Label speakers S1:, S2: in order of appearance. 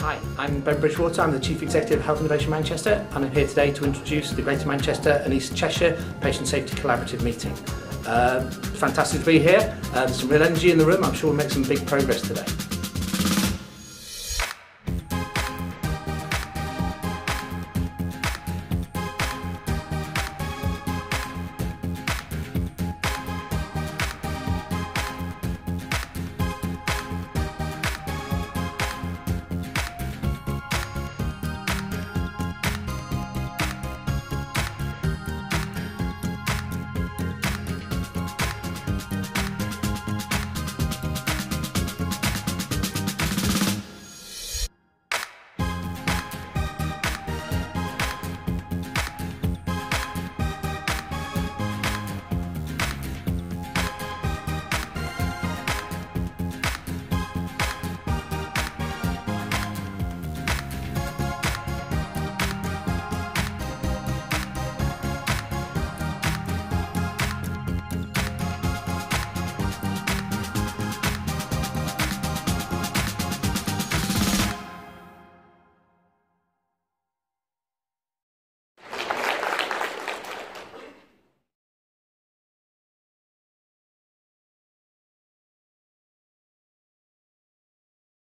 S1: Hi, I'm Ben Bridgewater. I'm the Chief Executive of Health Innovation Manchester, and I'm here today to introduce the Greater Manchester and East Cheshire Patient Safety Collaborative meeting. Fantastic to be here. There's some real energy in the room. I'm sure we'll make some big progress today.